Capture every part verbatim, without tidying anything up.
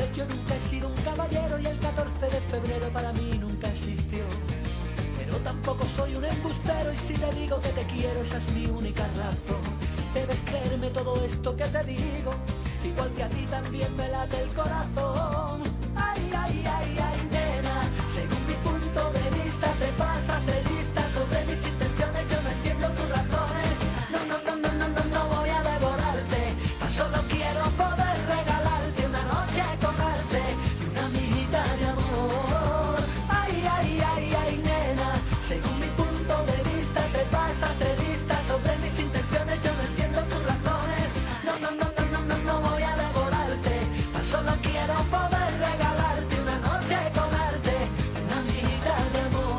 vez yo nunca he sido un caballero y el catorce de febrero para mí nunca existió. Pero tampoco soy un embustero y si te digo que te quiero esa es mi única razón. Debes creerme todo esto que te digo, igual que a ti también me late el corazón. Ay, ay, ay, ay, nena, según mi punto de vista te pasas de lista sobre mis intenciones, yo no entiendo tus razones. No, no, no, no, no, no, no voy a devorarte, tan solo quiero poder regalarte una noche con arte y una amiguita de amor. Ay, ay, ay, ay, nena, según mi punto de vista te pasas de lista sobre mis intenciones, yo no entiendo tus razones. No, no, no, no, no, no, no voy a devorarte, tan solo quiero poder regalarte una noche con arte y una amiguita de amor.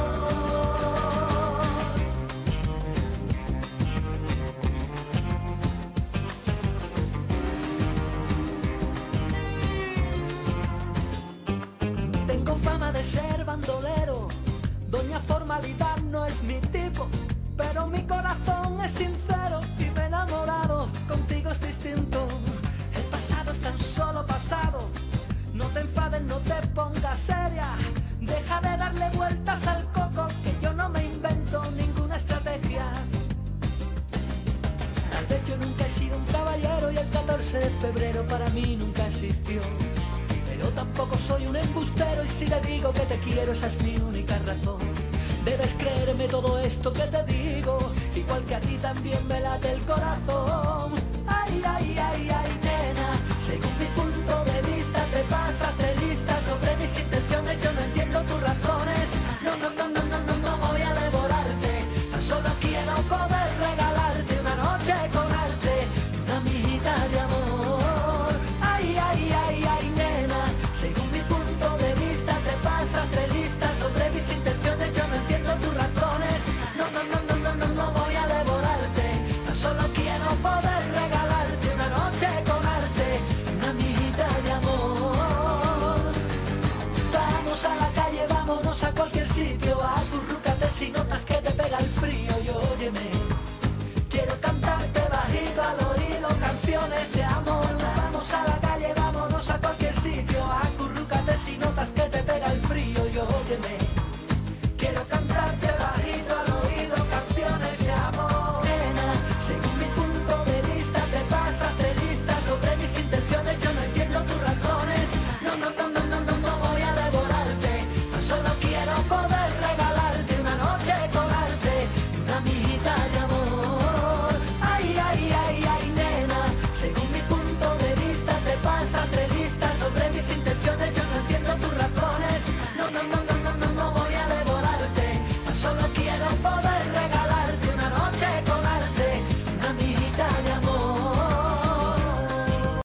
Tengo fama de ser bandolero, doña formalidad no es mi tipo, pero mi corazón es sincero y me he enamorado, contigo es distinto. El pasado es tan solo pasado, no te enfades, no te pongas seria, deja de darle vueltas al coco, que yo no me invento ninguna estrategia. Tal vez yo nunca he sido un caballero y el catorce de febrero para mí nunca existió. Pero tampoco soy un embustero y si te digo que te quiero esa es mi única razón. Debes creerme todo esto que te digo, igual que a ti también me late el corazón. Ay, ay, ay, ay.